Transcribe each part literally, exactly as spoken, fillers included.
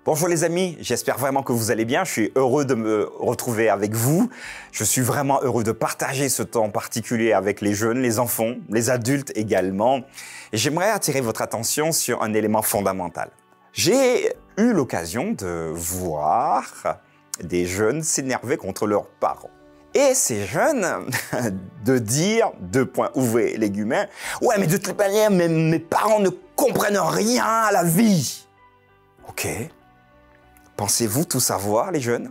Bonjour les amis, j'espère vraiment que vous allez bien. Je suis heureux de me retrouver avec vous. Je suis vraiment heureux de partager ce temps particulier avec les jeunes, les enfants, les adultes également. Et j'aimerais attirer votre attention sur un élément fondamental. J'ai eu l'occasion de voir des jeunes s'énerver contre leurs parents. Et ces jeunes, de dire, deux points, ouvrez les guillemets, « Ouais, mais de toute manière, mes, mes parents ne comprennent rien à la vie. » Ok. Pensez-vous tout savoir, les jeunes?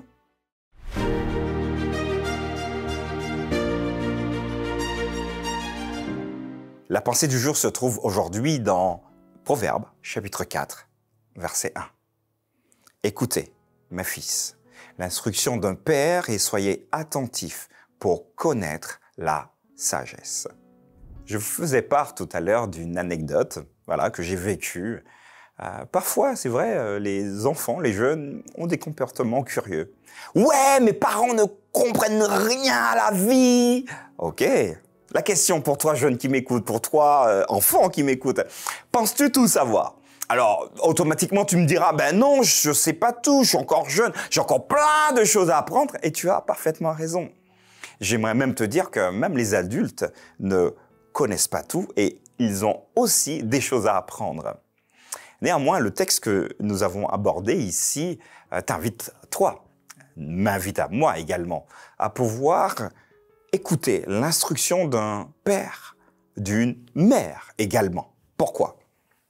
La pensée du jour se trouve aujourd'hui dans Proverbes, chapitre quatre, verset un. Écoutez, mes fils, l'instruction d'un père et soyez attentifs pour connaître la sagesse. Je vous faisais part tout à l'heure d'une anecdote voilà, que j'ai vécue. Euh, parfois, c'est vrai, euh, les enfants, les jeunes ont des comportements curieux. « Ouais, mes parents ne comprennent rien à la vie !» Ok. La question pour toi, jeune qui m'écoute, pour toi, euh, enfant qui m'écoute, penses-tu tout savoir? Alors, automatiquement, tu me diras, ben non, je sais pas tout, je suis encore jeune, j'ai encore plein de choses à apprendre, et tu as parfaitement raison. J'aimerais même te dire que même les adultes ne connaissent pas tout, et ils ont aussi des choses à apprendre. Néanmoins, le texte que nous avons abordé ici euh, t'invite, toi, m'invite à moi également, à pouvoir écouter l'instruction d'un père, d'une mère également. Pourquoi?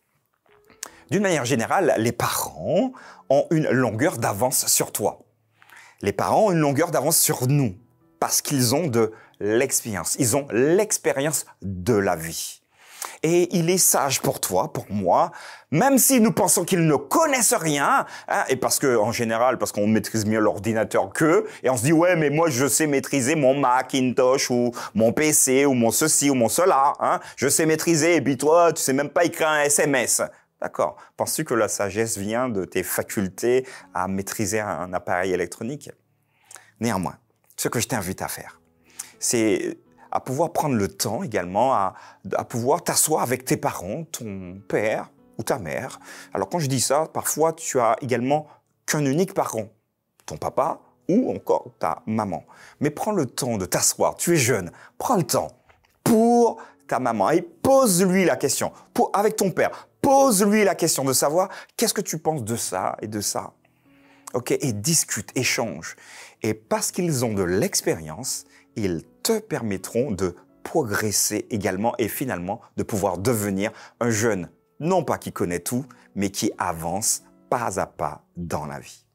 D'une manière générale, les parents ont une longueur d'avance sur toi. Les parents ont une longueur d'avance sur nous parce qu'ils ont de l'expérience. Ils ont l'expérience de la vie. Et il est sage pour toi, pour moi, même si nous pensons qu'ils ne connaissent rien, hein, et parce que, en général, parce qu'on maîtrise mieux l'ordinateur qu'eux, et on se dit, ouais, mais moi, je sais maîtriser mon Macintosh, ou mon P C, ou mon ceci, ou mon cela, hein, je sais maîtriser, et puis toi, tu sais même pas écrire un S M S. D'accord. Penses-tu que la sagesse vient de tes facultés à maîtriser un appareil électronique? Néanmoins, ce que je t'invite à faire, c'est à pouvoir prendre le temps également, à, à pouvoir t'asseoir avec tes parents, ton père ou ta mère. Alors quand je dis ça, parfois tu as également qu'un unique parent, ton papa ou encore ta maman. Mais prends le temps de t'asseoir, tu es jeune, prends le temps pour ta maman et pose-lui la question, pour, avec ton père, pose-lui la question de savoir qu'est-ce que tu penses de ça et de ça. Ok, et discute, échange. Et parce qu'ils ont de l'expérience, ils te permettront de progresser également et finalement de pouvoir devenir un jeune, non pas qui connaît tout, mais qui avance pas à pas dans la vie.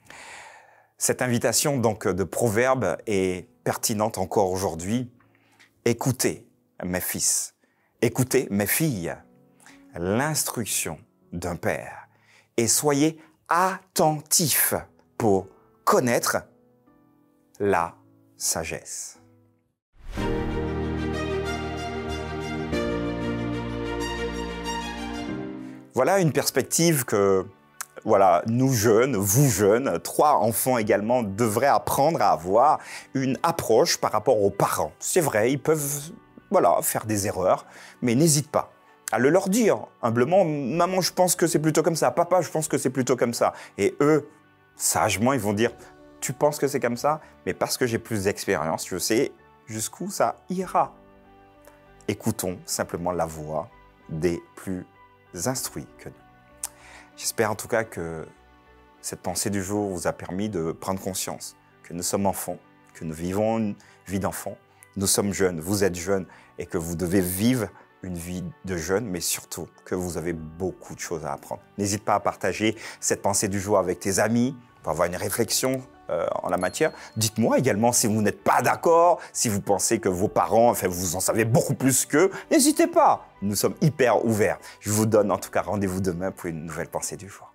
Cette invitation donc de Proverbe est pertinente encore aujourd'hui. Écoutez, mes fils, écoutez, mes filles, l'instruction d'un père et soyez attentifs pour connaître la sagesse. Voilà une perspective que voilà, nous jeunes, vous jeunes, trois enfants également devraient apprendre à avoir une approche par rapport aux parents. C'est vrai, ils peuvent voilà, faire des erreurs, mais n'hésite pas à le leur dire humblement. Maman, je pense que c'est plutôt comme ça. Papa, je pense que c'est plutôt comme ça. Et eux, sagement, ils vont dire, tu penses que c'est comme ça, mais parce que j'ai plus d'expérience, je sais jusqu'où ça ira. Écoutons simplement la voix des plus instruits que nous. J'espère en tout cas que cette pensée du jour vous a permis de prendre conscience que nous sommes enfants, que nous vivons une vie d'enfant, nous sommes jeunes, vous êtes jeunes et que vous devez vivre une vie de jeune, mais surtout que vous avez beaucoup de choses à apprendre. N'hésite pas à partager cette pensée du jour avec tes amis pour avoir une réflexion euh, en la matière. Dites-moi également si vous n'êtes pas d'accord, si vous pensez que vos parents, enfin vous en savez beaucoup plus qu'eux. N'hésitez pas, nous sommes hyper ouverts. Je vous donne en tout cas rendez-vous demain pour une nouvelle pensée du jour.